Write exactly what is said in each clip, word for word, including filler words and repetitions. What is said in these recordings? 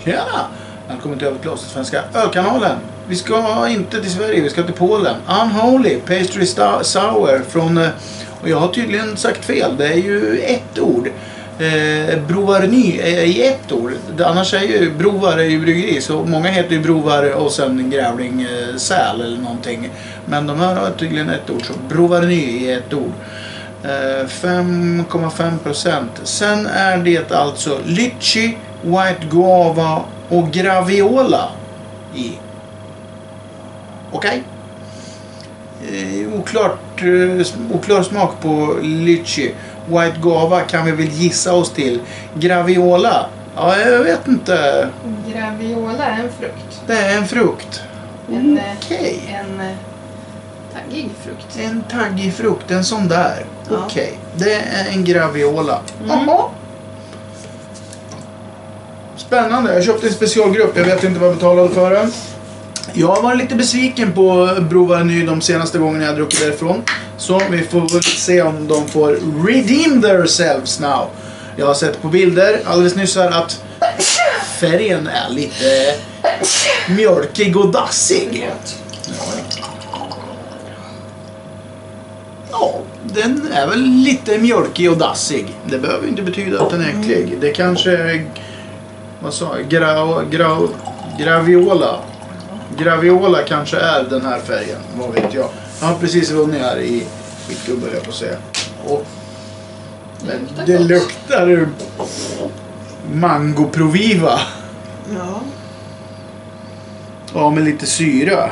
Tjena! Välkommen till Överklostret Svenska Ölkanalen. Vi ska inte till Sverige, vi ska till Polen. Unholy Pastry Sour från... Och jag har tydligen sagt fel, det är ju ett ord. Eh, Brovarny är i ett ord. Annars är ju Brovar är ju bryggeri, så många heter ju Brovar och sen Grävling eh, Säl eller någonting. Men de här har tydligen ett ord, så Brovarny är ett ord. Eh, fem komma fem procent. Sen är det alltså Lychee, White Guava och Graviola i. Okej. Okay. Eh, oklart, eh, oklar smak på Lychee. White Guava kan vi väl gissa oss till. Graviola, ja jag vet inte. Graviola är en frukt. Det är en frukt. En, Okej. Okay. En eh, taggig frukt. En taggig frukt, en sån där. Ja. Okej, okay. Det är en Graviola. Mm. Aha. Spännande, jag köpte en specialgrupp. Jag vet inte vad jag betalade för den. Jag var lite besviken på Brovarny de senaste gångerna jag druckit därifrån. Så vi får väl se om de får redeem themselves now. Jag har sett på bilder alldeles nyss här att färgen är lite mjölkig och dassig. Ja, den är väl lite mjölkig och dassig. Det behöver inte betyda att den är äcklig. Det kanske... Vad sa jag? Gra, gra, graviola. Graviola kanske är den här färgen. Vad vet jag. Jag har precis vunnit här i skitgubbe, jag får säga. Och, men det, det luktar mango proviva. Ja. Ja, med lite syra.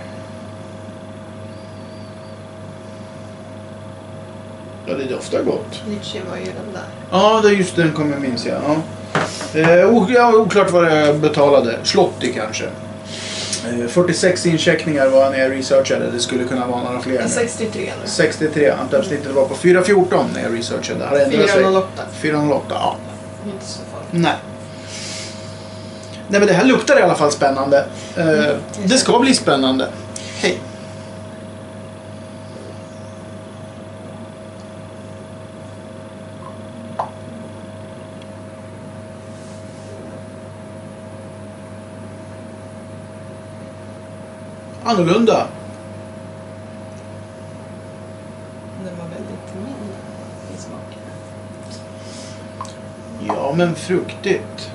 Ja, det doftar gott. Lychee var ju den där. Ja, det är just den kommer jag minns jag. Ja. Eh, ja, oklart vad jag betalade. Slotti kanske. Eh, fyrtiosex incheckningar var när jag researchade. Det skulle kunna vara några fler. sextiotre nu. sextiotre. Antappsnittet var på fyra fjorton när jag researchade. Har ändrat sig. fyrahundraåtta. fyrahundraåtta, ja. Inte så farligt. Nej. Nej, men det här luktar i alla fall spännande. Eh, Mm. det ska bli spännande. Hej. Annorlunda. Den var väldigt mild i smaken. Ja, men fruktigt.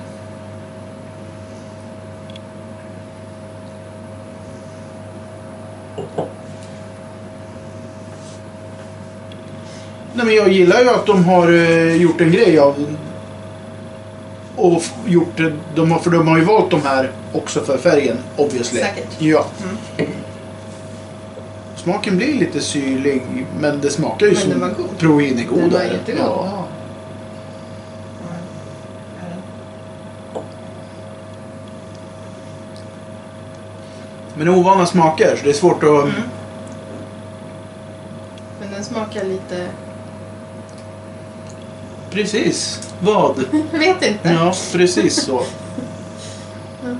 Nej, men jag gillar ju att de har uh, gjort en grej av och gjort det, de har, för de har ju valt de här också för färgen, obviously. Säkert. Ja. Mm. Smaken blir lite syrlig, men det smakar ju Men som den var god. Provin är god. Den var där. jättegod. Ja. Men ovana smaker, så det är svårt att... Mm. Men den smakar lite... Precis. Vad? Jag vet inte. Ja, precis så. Mm.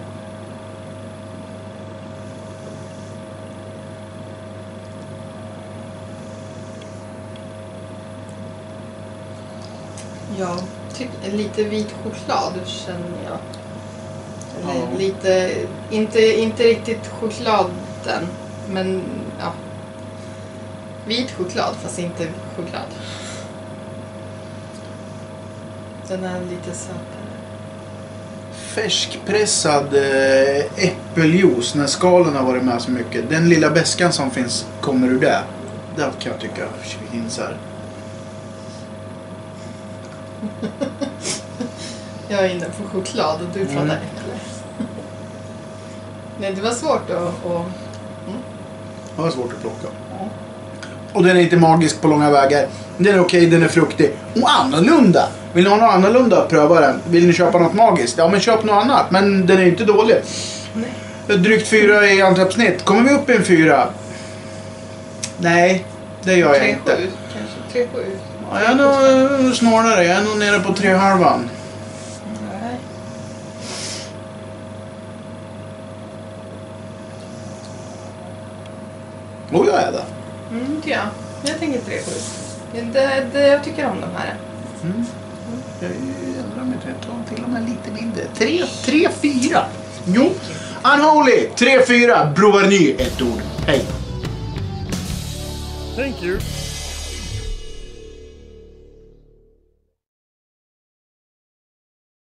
Ja, tycker lite vit choklad känner jag. Eller Ja. lite, inte, inte riktigt chokladen, men ja. Vit choklad fast inte choklad. Den är lite sötare. Färskpressad äh, äppeljuice när skalen har varit med så mycket. Den lilla bäskan som finns kommer ur det. Det kan jag tycka finns här. Jag är inne på choklad och du pratar Mm. äpple. Nej, det var svårt att... att mm. Det var svårt att plocka. Och den är inte magisk på långa vägar. Den är okej, den är fruktig. Och annorlunda. Vill ni ha något annorlunda? Pröva den. Vill ni köpa något magiskt? Ja, men köp något annat. Men den är inte dålig. Nej. Drygt fyra i antappsnitt. Kommer vi upp i en fyra? Nej, det gör jag tre inte. sju, kanske. tre sju. Ja, jag är nog snålare. Jag är nog nere på tre halvan. Nej. Och jag är det. Mm, ja. Jag tänker tre sju. Det, det, jag tycker om de här. Mm. Jag ändrar mig till att ta till och med lite mindre. tre, tre, fyra. Jo. Unholy, tre, fyra. Brouwerny, ett ord. Hej. Thank you.